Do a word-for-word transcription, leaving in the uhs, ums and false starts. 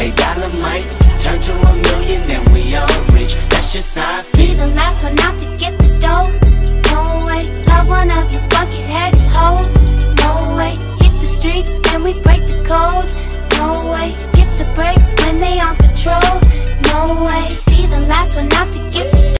A dollar might turn to a million, then we all rich. That's just how I feel. Be the last one out to get this dough. No way. Love one of you bucket-headed hoes. No way. Hit the streets and we break the code. No way. Hit the brakes when they on patrol. No way. Be the last one out to get this